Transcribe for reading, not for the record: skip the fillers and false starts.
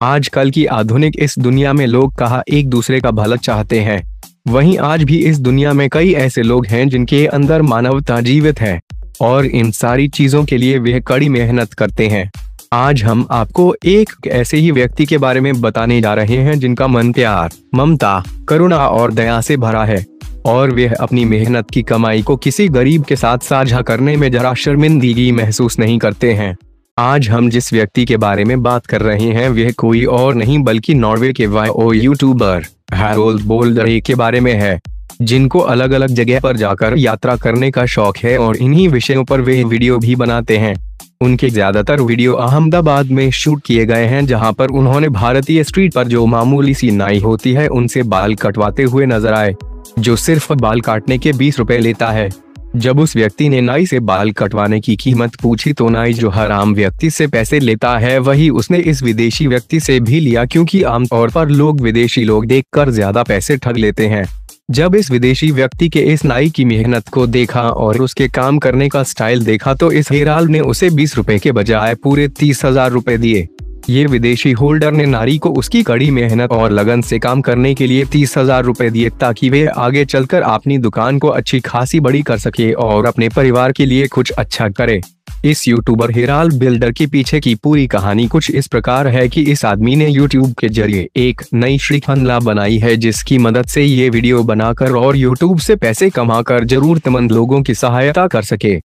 आजकल की आधुनिक इस दुनिया में लोग कहाँ एक दूसरे का भला चाहते हैं, वहीं आज भी इस दुनिया में कई ऐसे लोग हैं जिनके अंदर मानवता जीवित है और इन सारी चीजों के लिए वे कड़ी मेहनत करते हैं। आज हम आपको एक ऐसे ही व्यक्ति के बारे में बताने जा रहे हैं जिनका मन प्यार, ममता, करुणा और दया से भरा है और वे अपनी मेहनत की कमाई को किसी गरीब के साथ साझा करने में जरा शर्मिंदगी महसूस नहीं करते हैं। आज हम जिस व्यक्ति के बारे में बात कर रहे हैं वह कोई और नहीं बल्कि नॉर्वे के वाईओ यूट्यूबर हैरोल्ड बोल्डरे के बारे में है, जिनको अलग अलग जगह पर जाकर यात्रा करने का शौक है और इन्हीं विषयों पर वे वीडियो भी बनाते हैं। उनके ज्यादातर वीडियो अहमदाबाद में शूट किए गए हैं, जहां पर उन्होंने भारतीय स्ट्रीट पर जो मामूली सी नाई होती है उनसे बाल कटवाते हुए नजर आए, जो सिर्फ बाल काटने के 20 रुपए लेता है। जब उस व्यक्ति ने नाई से बाल कटवाने की कीमत पूछी तो नाई जो हर आम व्यक्ति से पैसे लेता है वही उसने इस विदेशी व्यक्ति से भी लिया, क्योंकि आमतौर पर लोग विदेशी लोग देखकर ज्यादा पैसे ठग लेते हैं। जब इस विदेशी व्यक्ति के इस नाई की मेहनत को देखा और उसके काम करने का स्टाइल देखा तो इस हेराल्ड ने उसे 20 रुपए के बजाय पूरे 30,000 रुपए दिए। ये विदेशी होल्डर ने नारी को उसकी कड़ी मेहनत और लगन से काम करने के लिए 30,000 रुपए दिए ताकि वे आगे चलकर अपनी दुकान को अच्छी खासी बड़ी कर सके और अपने परिवार के लिए कुछ अच्छा करे। इस यूट्यूबर हेराल्ड बिल्डर के पीछे की पूरी कहानी कुछ इस प्रकार है कि इस आदमी ने यूट्यूब के जरिए एक नई श्रृंखला बनाई है, जिसकी मदद से ये वीडियो बनाकर और यूट्यूब से पैसे कमाकर जरूरतमंद लोगों की सहायता कर सके।